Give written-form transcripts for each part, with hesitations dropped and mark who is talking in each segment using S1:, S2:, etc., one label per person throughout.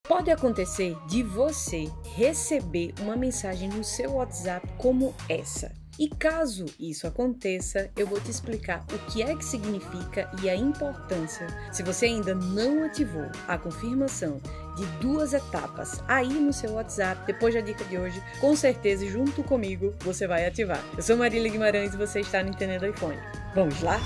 S1: Pode acontecer de você receber uma mensagem no seu WhatsApp como essa. E caso isso aconteça, eu vou te explicar o que é que significa e a importância. Se você ainda não ativou a confirmação de 2 etapas aí no seu WhatsApp, depois da dica de hoje, com certeza junto comigo você vai ativar. Eu sou Marília Guimarães e você está no Entendendo iPhone. Vamos lá?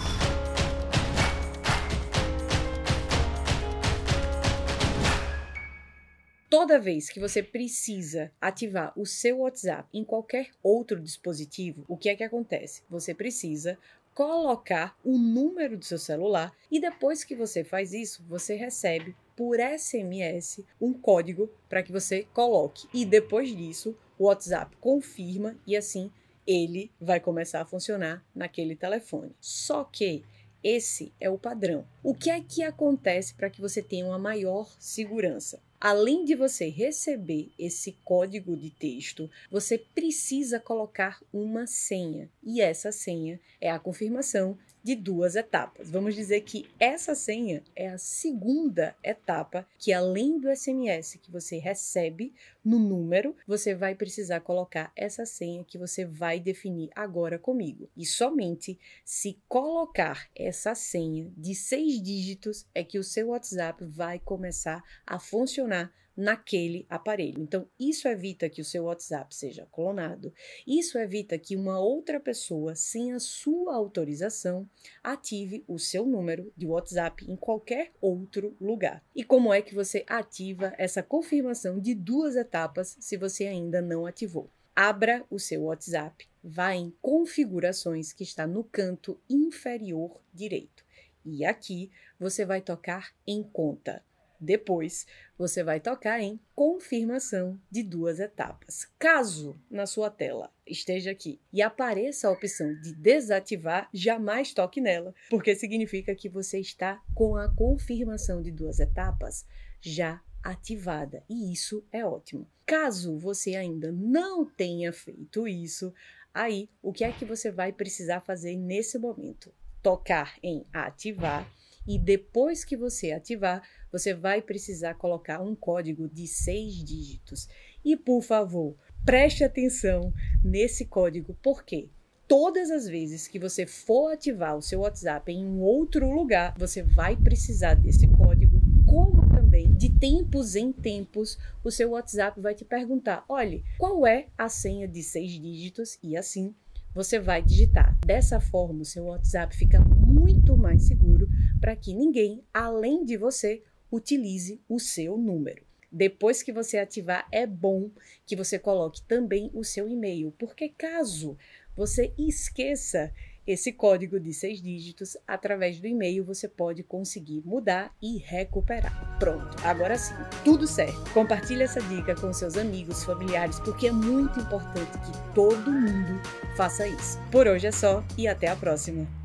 S1: Toda vez que você precisa ativar o seu WhatsApp em qualquer outro dispositivo, o que é que acontece? Você precisa colocar o número do seu celular e depois que você faz isso, você recebe por SMS um código para que você coloque. E depois disso, o WhatsApp confirma e assim ele vai começar a funcionar naquele telefone. Só que esse é o padrão. O que é que acontece para que você tenha uma maior segurança? Além de você receber esse código de texto, você precisa colocar uma senha. E essa senha é a confirmação de 2 etapas. Vamos dizer que essa senha é a segunda etapa, que além do SMS que você recebe no número, você vai precisar colocar essa senha que você vai definir agora comigo. E somente se colocar essa senha de 6 dígitos é que o seu WhatsApp vai começar a funcionar naquele aparelho. Então, isso evita que o seu WhatsApp seja clonado. Isso evita que uma outra pessoa, sem a sua autorização, ative o seu número de WhatsApp em qualquer outro lugar. E como é que você ativa essa confirmação de 2 etapas se você ainda não ativou? Abra o seu WhatsApp, vá em configurações que está no canto inferior direito. E aqui você vai tocar em conta. Depois, você vai tocar em confirmação de 2 etapas. Caso na sua tela esteja aqui e apareça a opção de desativar, jamais toque nela, porque significa que você está com a confirmação de 2 etapas já ativada, e isso é ótimo. Caso você ainda não tenha feito isso, aí o que é que você vai precisar fazer nesse momento? Tocar em ativar. E depois que você ativar, você vai precisar colocar um código de 6 dígitos. E, por favor, preste atenção nesse código, porque todas as vezes que você for ativar o seu WhatsApp em um outro lugar, você vai precisar desse código, como também, de tempos em tempos, o seu WhatsApp vai te perguntar, olha, qual é a senha de 6 dígitos? E assim, você vai digitar. Dessa forma, o seu WhatsApp fica muito mais seguro para que ninguém, além de você, utilize o seu número. Depois que você ativar, é bom que você coloque também o seu e-mail, porque caso você esqueça esse código de 6 dígitos, através do e-mail você pode conseguir mudar e recuperar. Pronto, agora sim, tudo certo. Compartilhe essa dica com seus amigos, familiares, porque é muito importante que todo mundo faça isso. Por hoje é só e até a próxima.